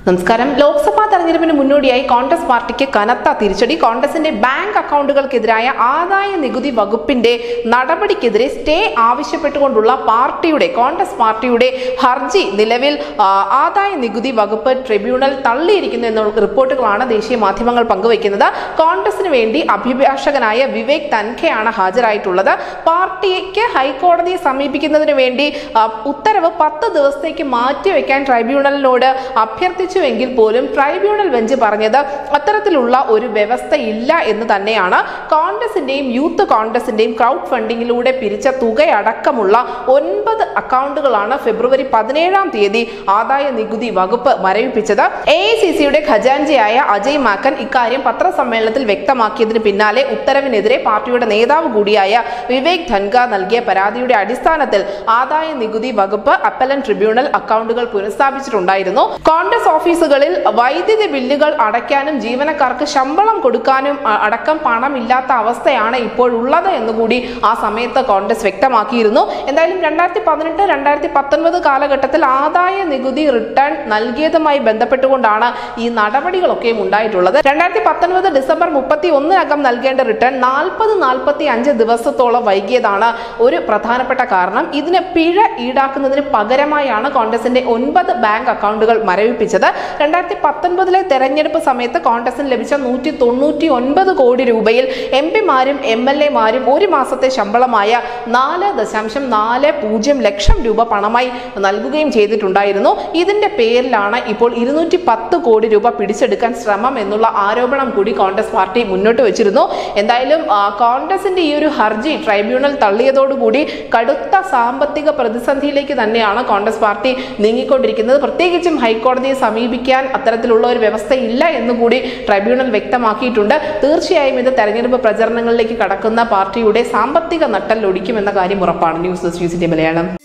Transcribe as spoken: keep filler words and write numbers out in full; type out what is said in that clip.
നമസ്കാരം. ലോക്സഭാ തെരഞ്ഞെടുപ്പിന് മുന്നോടിയായി കോൺഗ്രസ് പാർട്ടിക്ക് കനത്ത തിരിച്ചടി. കോൺഗ്രസിന്റെ ബാങ്ക് അക്കൗണ്ടുകൾക്കെതിരായ ആദായ നികുതി വകുപ്പിന്റെ നടപടിക്കെതിരെ സ്റ്റേ ആവശ്യപ്പെട്ടുകൊണ്ടുള്ള പാർട്ടിയുടെ കോൺഗ്രസ് പാർട്ടിയുടെ ഹർജി നിലവിൽ ആദായ നികുതി വകുപ്പ് ട്രിബ്യൂണൽ തള്ളിയിരിക്കുന്നു എന്ന റിപ്പോർട്ടുകളാണ് ദേശീയ മാധ്യമങ്ങൾ പങ്കുവയ്ക്കുന്നത്. കോൺഗ്രസിന് വേണ്ടി അഭിഭാഷകനായ വിവേക് തൻഖയാണ് ഹാജരായിട്ടുള്ളത്. പാർട്ടിക്ക് ഹൈക്കോടതിയെ സമീപിക്കുന്നതിന് വേണ്ടി ഉത്തരവ് പത്ത് ദിവസത്തേക്ക് മാറ്റിവെക്കാൻ ട്രൈബ്യൂണലിനോട് അഭ്യർത്ഥിച്ചു എങ്കിൽ പോലും ട്രൈബ്യൂണൽ ബെഞ്ച് പറഞ്ഞത് അത്തരത്തിലുള്ള ഒരു വ്യവസ്ഥ ഇല്ല എന്ന് തന്നെയാണ്. കോൺഗ്രസിന്റെയും യൂത്ത് കോൺഗ്രസിന്റെയും ക്രൗഡ് ഫണ്ടിങ്ങിലൂടെ പിരിച്ച തുകയടക്കമുള്ള ഒൻപത് അക്കൗണ്ടുകളാണ് ഫെബ്രുവരി പതിനേഴാം തീയതി ആദായ നികുതി വകുപ്പ് മരവിപ്പിച്ചത്. എ ഐ സി സിയുടെ ഖജാൻജിയായ അജയ് മാക്കൻ ഇക്കാര്യം പത്രസമ്മേളനത്തിൽ വ്യക്തമാക്കിയതിന് പിന്നാലെ ഉത്തരവിനെതിരെ പാർട്ടിയുടെ നേതാവ് കൂടിയായ വിവേക് ധൻഖ നൽകിയ പരാതിയുടെ അടിസ്ഥാനത്തിൽ ആദായ നികുതി വകുപ്പ് അപ്പലന്റ് ട്രിബ്യൂണൽ അക്കൗണ്ടുകൾ പുനഃസ്ഥാപിച്ചിട്ടുണ്ടായിരുന്നു. കോൺഗ്രസ് ഓഫീസുകളിൽ വൈദ്യുതി ബില്ലുകൾ അടയ്ക്കാനും ജീവനക്കാർക്ക് ശമ്പളം കൊടുക്കാനും അടക്കം പണമില്ലാത്ത അവസ്ഥയാണ് ഇപ്പോഴുള്ളത് എന്നുകൂടി ആ സമയത്ത് കോൺഗ്രസ് വ്യക്തമാക്കിയിരുന്നു. എന്തായാലും രണ്ടായിരത്തി പതിനെട്ട് രണ്ടായിരത്തി പത്തൊൻപത് കാലഘട്ടത്തിൽ ആദായ നികുതി റിട്ടേൺ നൽകിയതുമായി ബന്ധപ്പെട്ടുകൊണ്ടാണ് ഈ നടപടികളൊക്കെയും ഉണ്ടായിട്ടുള്ളത്. രണ്ടായിരത്തി പത്തൊൻപത് ഡിസംബർ മുപ്പത്തി ഒന്നിനകം നൽകേണ്ട റിട്ടേൺ നാൽപ്പത് നാൽപ്പത്തി അഞ്ച് ദിവസത്തോളം വൈകിയതാണ് ഒരു പ്രധാനപ്പെട്ട കാരണം. ഇതിന് പിഴ ഈടാക്കുന്നതിന് പകരമായാണ് കോൺഗ്രസിന്റെ ഒൻപത് ബാങ്ക് അക്കൗണ്ടുകൾ മരവിപ്പിച്ചത്. രണ്ടായിരത്തി പത്തൊൻപതിലെ തെരഞ്ഞെടുപ്പ് സമയത്ത് കോൺഗ്രസിന് ലഭിച്ച നൂറ്റി തൊണ്ണൂറ്റി ഒൻപത് കോടി രൂപയിൽ എം പിമാരും എം എൽ എമാരും ഒരു മാസത്തെ ശമ്പളമായ നാല് ദശാംശം നാല് പൂജ്യം ലക്ഷം രൂപ പണമായി നൽകുകയും ചെയ്തിട്ടുണ്ടായിരുന്നു. ഇതിന്റെ പേരിലാണ് ഇപ്പോൾ ഇരുന്നൂറ്റി പത്ത് കോടി രൂപ പിടിച്ചെടുക്കാൻ ശ്രമം എന്നുള്ള ആരോപണം കൂടി കോൺഗ്രസ് പാർട്ടി മുന്നോട്ട് വെച്ചിരുന്നു. എന്തായാലും കോൺഗ്രസിന്റെ ഈ ഒരു ഹർജി ട്രൈബ്യൂണൽ തള്ളിയതോടുകൂടി കടുത്ത സാമ്പത്തിക പ്രതിസന്ധിയിലേക്ക് തന്നെയാണ് കോൺഗ്രസ് പാർട്ടി നീങ്ങിക്കൊണ്ടിരിക്കുന്നത്. പ്രത്യേകിച്ചും ഹൈക്കോടതിയെ സമീപിക്കാൻ അത്തരത്തിലുള്ള ഒരു വ്യവസ്ഥയില്ല എന്നുകൂടി ട്രൈബ്യൂണൽ വ്യക്തമാക്കിയിട്ടുണ്ട്. തീർച്ചയായും ഇത് തെരഞ്ഞെടുപ്പ് പ്രചരണങ്ങളിലേക്ക് കടക്കുന്ന പാർട്ടിയുടെ സാമ്പത്തിക നട്ടെല്ല് ഒടിക്കുമെന്ന കാര്യം ഉറപ്പാണ്. ന്യൂസ് ഡെസ്ക് ന്യൂസിന്റെ മലയാളം.